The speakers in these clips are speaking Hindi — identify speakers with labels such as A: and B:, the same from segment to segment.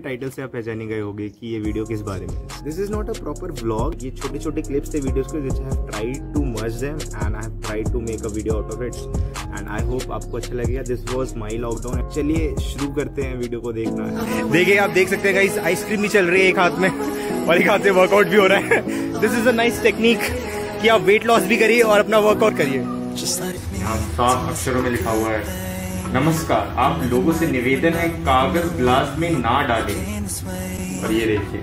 A: टाइटल से आप पहचाने गए होंगे कि ये वीडियो किस बारे में। This is not a proper vlog, ये छोटे छोटे क्लिप्स थे वीडियोस के, which I have tried to merge them and I have tried to make a video out of it and I hope आपको अच्छा लगेगा। This was my lockdown. चलिए शुरू करते हैं वीडियो को देखना। देखिए आप देख सकते हैं गाइस, आइसक्रीम भी चल रही है एक हाथ में और एक हाथ से वर्कआउट भी हो रहा है। This is a nice technique कि आप वेट लॉस भी करिए और अपना वर्कआउट करिए। यहाँ साफ अक्षरों में लिखा हुआ है, नमस्कार, आप लोगों से निवेदन है कागज गिलास में ना डालें। और ये देखिए,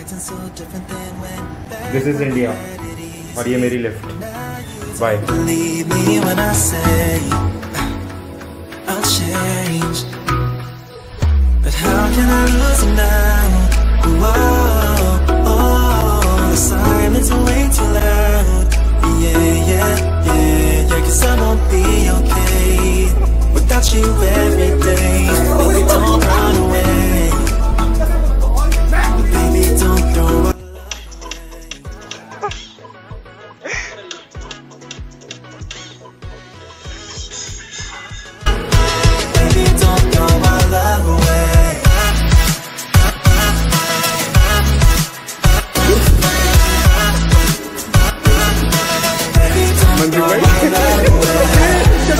A: दिस इज इंडिया और ये मेरी left. Bye. Without you every day, baby, don't run away. Baby, don't throw away. Baby, don't throw my love away. Baby, don't throw my love away.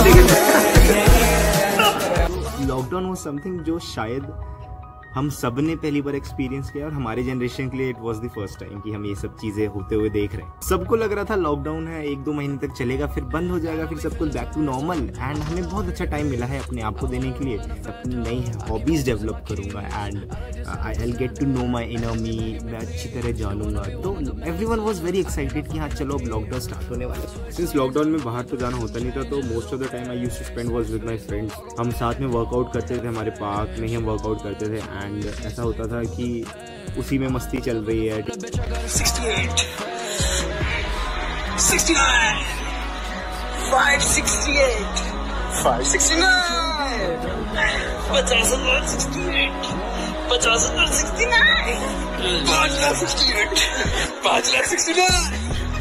A: Lockdown वो समथिंग जो शायद हम सब ने पहली बार एक्सपीरियंस किया और हमारे जनरेशन के लिए it was the first time कि हम ये सब चीजें होते हुए देख रहे हैं। सबको लग रहा था लॉकडाउन है, 1-2 महीने तक चलेगा, फिर बंद हो जाएगा, फिर सब कुछ बैक टू नॉर्मल। एंड हमें बहुत अच्छा टाइम मिला है अपने आप को देने के लिए, अपनी नई हॉबीज डेवलप करूंगा and I will get to know my inner me, मैं अच्छी तरह जानूंगा। तो एवरीवन वाज वेरी एक्साइटेड कि हाँ चलो अब लॉकडाउन स्टार्ट होने वाला है। सिंस लॉकडाउन में बाहर तो जाना होता नहीं था, तो most of the time I used to spend was with my friends. हम साथ में वर्कआउट करते थे, हमारे पार्क में ही हम वर्कआउट करते थे एंड ऐसा होता था कि उसी में मस्ती चल रही है।
B: 68, 69, 568, 569, 50,68, 50,69, 5,68, 5,69.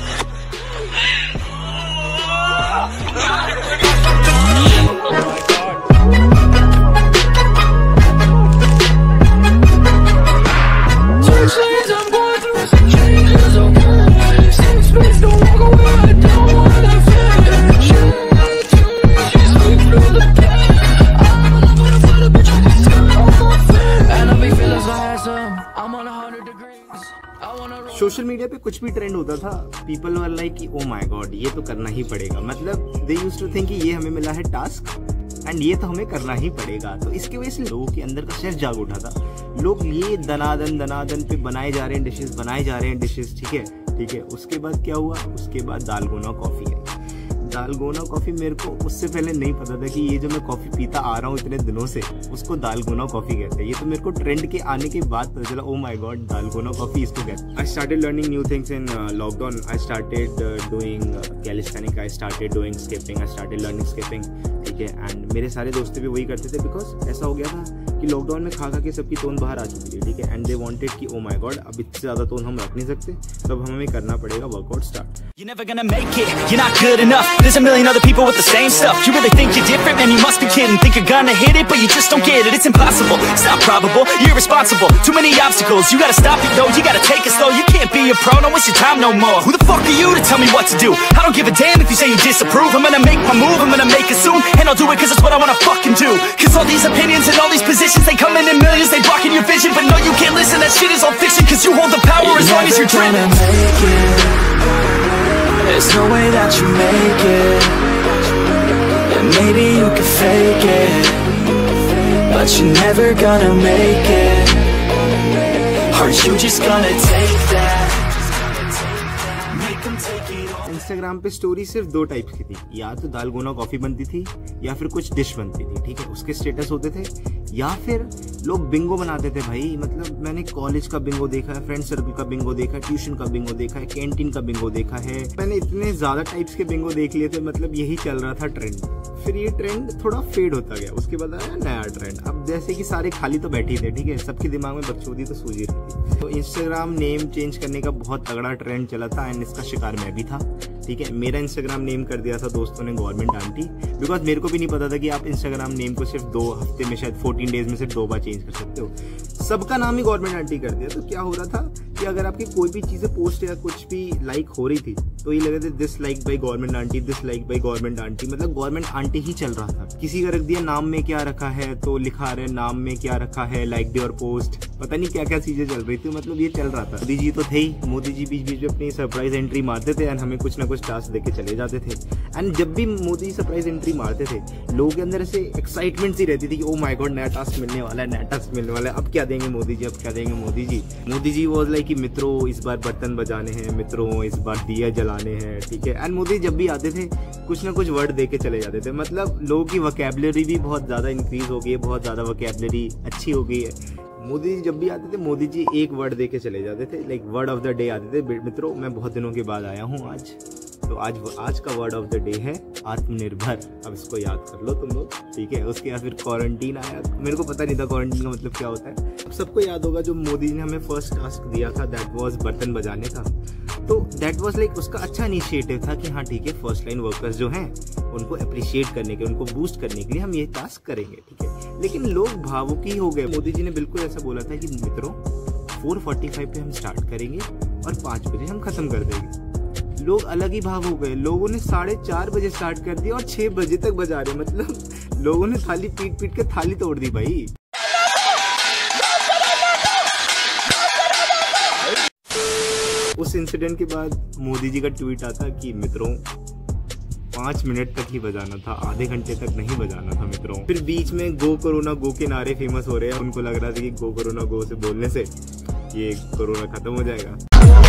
A: सोशल मीडिया पे कुछ भी ट्रेंड होता था, पीपल वर लाइक कि ओ माय गॉड ये तो करना ही पड़ेगा। मतलब दे यूज्ड टू थिंक कि ये हमें मिला है टास्क एंड ये तो हमें करना ही पड़ेगा। तो इसकी वजह से लोगों के अंदर का शेफ जाग उठा था। लोग ये दनादन पे बनाए जा रहे हैं डिशेस, ठीक है। उसके बाद क्या हुआ, उसके बाद दालगोना कॉफी है। दालगोना कॉफी मेरे को उससे पहले नहीं पता था कि ये जो मैं कॉफी पीता आ रहा हूँ इतने दिनों से, उसको दालगोना कॉफी कहते हैं। ये तो मेरे को ट्रेंड के आने के बाद पता चला, oh my god dalgona coffee इसको कहते हैं। I started learning new things in lockdown. I started doing calisthenic, I started doing skipping, I started learning skipping, ठीक है। एंड मेरे सारे दोस्त भी वही करते थे, बिकॉज ऐसा हो गया था कि लॉकडाउन में खा के सबकी टोन बाहर आ चुकी थी, ठीक है। एंड दे वांटेड कि ओ माय गॉड अब इससे ज्यादा टोन हम रख नहीं सकते, तब हमें करना पड़ेगा workout start.
B: You're never gonna make it, you're not good enough. There's a million other people with the same stuff. You really think you're different? Man, you must be kidding. Think you're gonna hit it, but you just don't get it. It's impossible, it's not probable, you're irresponsible. Too many obstacles, you gotta stop it though. You gotta take it slow, you can't be a pro. Don't waste your time no more. Who the fuck are you to tell me what to do? I don't give a damn if you say you disapprove. I'm gonna make my move, I'm gonna make it soon. And I'll do it cause it's what I wanna fucking do. Cause all these opinions and all these positions, they come in millions, they blocking your vision. But no, you can't listen, that shit is all fiction. Cause you hold the power as long as you're dreaming. There's no way that you make it. And maybe you can fake it, but you're never gonna make it. Are you just gonna take that? Make them take it all.
A: Instagram पे स्टोरी सिर्फ 2 टाइप की थी, या तो दालगोना कॉफी बनती थी या फिर कुछ डिश बनती थी, ठीक है। उसके स्टेटस होते थे, या फिर लोग बिंगो बनाते थे भाई। मतलब मैंने कॉलेज का बिंगो देखा है, फ्रेंड सर्कल का बिंगो देखा है, ट्यूशन का बिंगो देखा है, कैंटीन का बिंगो देखा है। मैंने इतने ज्यादा टाइप्स के बिंगो देख लिए थे, मतलब यही चल रहा था ट्रेंड। फिर ये ट्रेंड थोड़ा फेड होता गया, उसके बाद आया नया ट्रेंड। अब जैसे कि सारे खाली तो बैठे थे, ठीक है, सबके दिमाग में बकचोदी तो सूझी रही थी। तो इंस्टाग्राम नेम चेंज करने का बहुत तगड़ा ट्रेंड चला था एंड इसका शिकार मैं भी था। ठीक है। मेरा इंस्टाग्राम नेम कर दिया था दोस्तों ने गवर्नमेंट आंटी, बिकॉज मेरे को भी नहीं पता था कि आप इंस्टाग्राम नेम को सिर्फ 2 हफ्ते में, शायद 14 डेज में सिर्फ 2 बार चेंज कर सकते हो। सबका नाम ही गवर्नमेंट आंटी कर दिया। तो क्या हो रहा था कि अगर आपकी कोई भी चीजें पोस्ट या कुछ भी लाइक हो रही थी तो ये लग रहा था this like by government aunty, this like by government aunty, मतलब गवर्नमेंट आंटी ही चल रहा था। किसी का रख दिया नाम में क्या रखा है तो लिखा रहे नाम में क्या रखा है, लाइक योर पोस्ट, पता नहीं क्या क्या चीजें चल रही थी, मतलब ये चल रहा था। मोदी जी तो थे ही, मोदी जी बीच बीच में अपनी सरप्राइज एंट्री मारते थे एंड हमें कुछ ना कुछ टास्क देके चले जाते थे। एंड जब भी मोदी सरप्राइज एंट्री मारते थे लोगों के अंदर ऐसे एक्साइटमेंट सी रहती थी कि ओ माय गॉड नया टास्क मिलने वाला है, नया टास्क मिलने वाला है, अब क्या देंगे मोदी जी, अब क्या देंगे मोदी जी। मोदी जी वाज लाइक कि मित्रों इस बार बर्तन बजाने हैं, मित्रों इस बार दिया जलाने हैं, ठीक है। एंड मोदी जब भी आते थे कुछ ना कुछ वर्ड दे के चले जाते थे, मतलब लोगों की वोकैबुलरी भी बहुत ज्यादा इंक्रीज हो गई है, बहुत ज्यादा वोकैबुलरी अच्छी हो गई है। मोदी जी जब भी आते थे मोदी जी एक वर्ड दे के चले जाते थे, like word of the day आते थे, मित्रों मैं बहुत दिनों के बाद आया हूँ आज, तो आज का वर्ड ऑफ द डे है आत्मनिर्भर। अब इसको याद कर लो तुम लोग, ठीक है। उसके बाद फिर क्वारंटीन आया, मेरे को पता नहीं था क्वारंटीन का मतलब क्या होता है। अब सबको याद होगा जो मोदी जी ने हमें फर्स्ट टास्क दिया था दैट वाज बर्तन बजाने का, तो दैट वाज लाइक उसका अच्छा इनिशिएटिव था कि हाँ ठीक है फर्स्ट लाइन वर्कर्स जो हैं उनको अप्रिशिएट करने के, उनको बूस्ट करने के लिए हम ये टास्क करेंगे, ठीक है। लेकिन लोग भावुक ही हो गए। मोदी जी ने बिल्कुल ऐसा बोला था कि मित्रों 4:45 पे हम स्टार्ट करेंगे और 5 बजे हम खत्म कर देंगे। लोग अलग ही भाव हो गए, लोगों ने 4:30 बजे स्टार्ट कर दिया और 6 बजे तक बजा रहे, मतलब लोगों ने थाली पीट पीट के थाली तोड़ दी भाई। उस इंसिडेंट के बाद मोदी जी का ट्वीट आता कि मित्रों 5 मिनट तक ही बजाना था, आधे घंटे तक नहीं बजाना था मित्रों। फिर बीच में गो कोरोना गो के नारे फेमस हो रहे हैं, उनको लग रहा था कि गो कोरोना गो से बोलने से ये कोरोना खत्म हो जाएगा।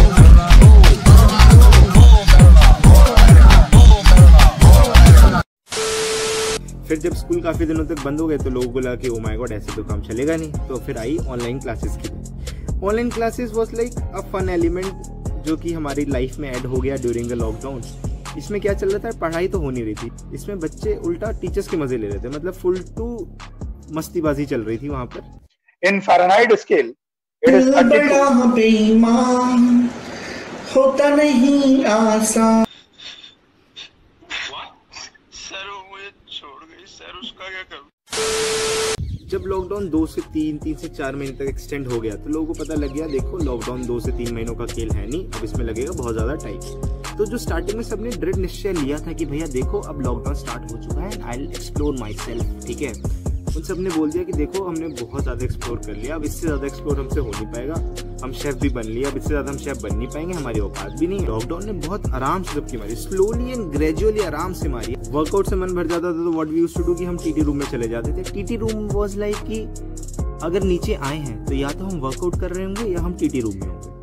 A: फिर जब स्कूल काफी दिनों तक बंद हो गए तो लोगों को लगा कि ओ माय गॉड ऐसे तो काम चलेगा नहीं, तो फिर आई ऑनलाइन क्लासेस की। Online classes was like a fun element जो कि हमारी लाइफ में ऐड हो गया ड्यूरिंग द लॉकडाउन। इसमें क्या चल रहा था, पढ़ाई तो हो नहीं रही थी, इसमें बच्चे उल्टा टीचर्स के मजे ले रहे थे, मतलब फुल टू मस्तीबाजी चल रही थी वहां पर।
C: In Fahrenheit scale it is 32
D: बेईमान होता नहीं आसान।
E: सर वो मुझे छोड़ गई सर, उसका क्या करूं।
A: जब लॉकडाउन 2 से 3, 3 से 4 महीने तक एक्सटेंड हो गया तो लोगों को पता लग गया देखो लॉकडाउन 2 से 3 महीनों का खेल है नहीं, अब इसमें लगेगा बहुत ज्यादा टाइम। तो जो स्टार्टिंग में सबने दृढ़ निश्चय लिया था कि भैया देखो अब लॉकडाउन स्टार्ट हो चुका है, I will explore myself, ठीक है, उन सब ने बोल दिया कि देखो हमने बहुत ज्यादा एक्सप्लोर कर लिया, अब इससे ज्यादा एक्सप्लोर हमसे हो नहीं पाएगा, हम शेफ भी बन लिया, अब इससे ज्यादा हम शेफ बन नहीं पाएंगे, हमारी औकात भी नहीं है। लॉकडाउन ने बहुत आराम से सबकी मारी, स्लोली एंड ग्रेजुअली आराम से मारी। वर्कआउट से मन भर जाता था तो what we used to do कि हम टीटी रूम में चले जाते थे। टीटी रूम वाज लाइक कि अगर नीचे आए हैं तो या तो हम वर्कआउट कर रहे होंगे या हम टीटी रूम में होंगे।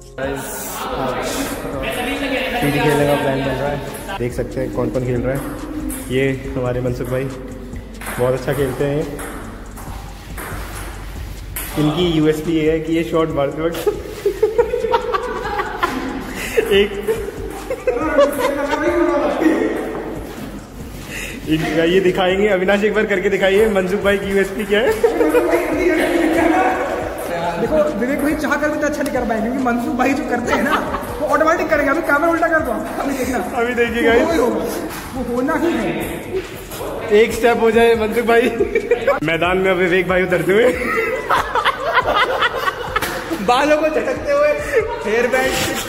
F: टीटी खेलने का प्लान बन रहा है, देख सकते हैं कौन कौन खेल रहा है। ये हमारे मनसुख भाई बहुत अच्छा खेलते हैं। इनकी यूएसपी ये है कि ये शॉट मारते वक्त इनका ये दिखाएंगे। अविनाश एक बार करके दिखाइए मनसुख भाई की यूएसपी क्या है।
G: देखो विवेक भाई चाह कर भी तो अच्छा नहीं कर पाएंगे क्योंकि मनसुख भाई जो करते हैं ना वो ऑटोमेटिक करेंगे। अभी कैमरा उल्टा कर दो, अभी देखना, अभी
F: देखिएगा
G: वो होना ही है।
F: एक स्टेप हो जाए मनसुख भाई। मैदान में विवेक भाई उतरते हुए
G: बालों को झटकते हुए हेयर बैंड।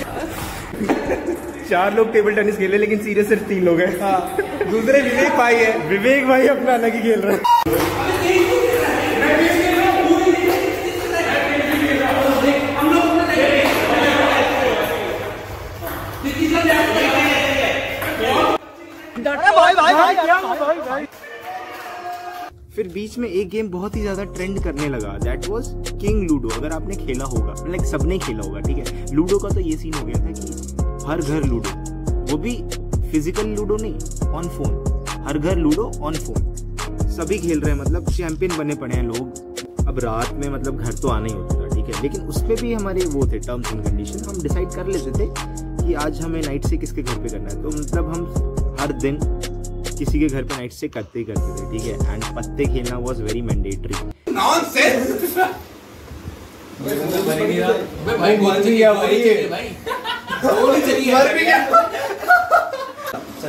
F: 4 लोग टेबल टेनिस खेले लेकिन सीरियस सिर्फ 3 लोग हैं।
G: हाँ, दूसरे विवेक भाई है।
F: विवेक भाई अपना अलग ही खेल रहे हैं।
A: फिर बीच में एक गेम बहुत ही ज्यादा ट्रेंड करने लगा, दैट वाज किंग लूडो। अगर आपने खेला होगा, लाइक सबने खेला होगा, ठीक है। लूडो का तो ये सीन हो गया था कि हर घर लूडो, वो भी फिजिकल लूडो नहीं, ऑन फोन। हर घर लूडो ऑन फोन, सभी खेल रहे हैं, मतलब चैंपियन बने पड़े हैं लोग। अब रात में मतलब घर तो आना ही होता था, ठीक है, लेकिन उसपे भी हमारे वो थे टर्म्स एंड कंडीशन। हम डिसाइड कर लेते थे कि आज हमें नाइट से किसके घर पे करना है, तो मतलब हम हर दिन किसी के घर पे नाइट से करते ही करते थे, ठीक है। एंड पत्ते खेलना वाज वेरी मैंडेटरी।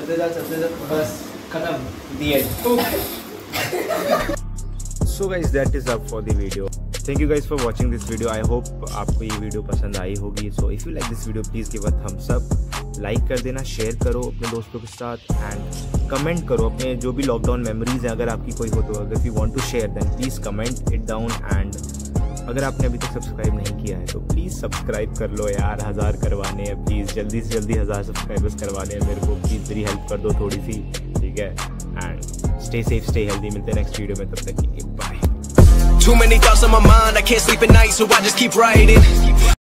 A: चलते जा बस खत्म the end. So guys that is up for the video. Thank you guys for watching this video. I hope आपको ये वीडियो पसंद आई होगी। So if you like this video please give a thumbs up, like कर देना, शेयर करो अपने दोस्तों के साथ एंड कमेंट करो अपने जो भी लॉकडाउन मेमोरीज हैं अगर आपकी कोई हो तो। अगर you want to share then please comment it down and अगर आपने अभी तक सब्सक्राइब नहीं किया है तो प्लीज़ सब्सक्राइब कर लो यार। 1000 करवाने हैं प्लीज़, जल्दी से जल्दी 1000 सब्सक्राइबर्स करवाने हैं मेरे को। प्लीज़ मेरी हेल्प कर दो थोड़ी सी, ठीक है। And stay safe stay healthy. मिलते हैं नेक्स्ट वीडियो में, तब तक के लिए bye.
B: Too many thoughts on my mind, I can't sleep at night, so I just keep writing.